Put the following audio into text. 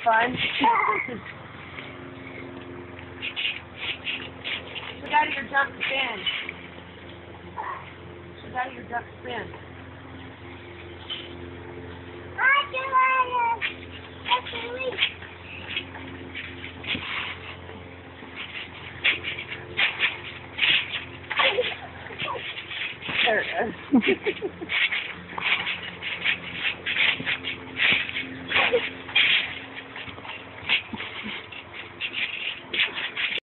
fun. Get out of your duck spin. Get out of your duck spin. There it is.